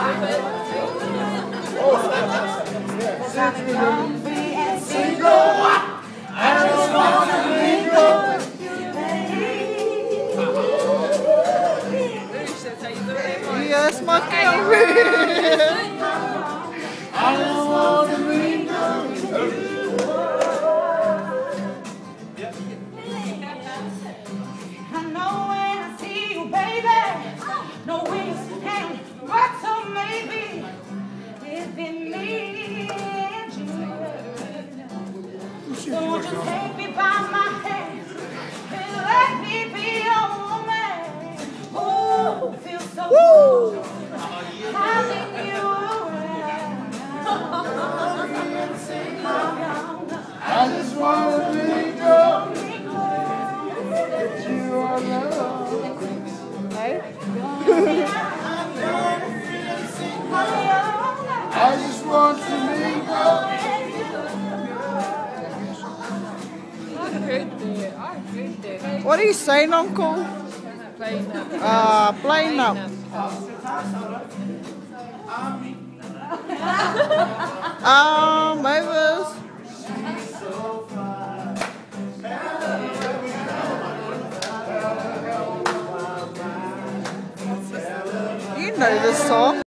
Yes, my kiwis. I don't want to be I know when I see you, baby, no wings can work, so maybe it's been me and you. So won't you take me by my hand and let me be your woman? Oh, it feels so good having you around. I just want to be yours. You are love. I just want to be yours. What are you saying, Uncle? Plain up. Mavis. You know this song.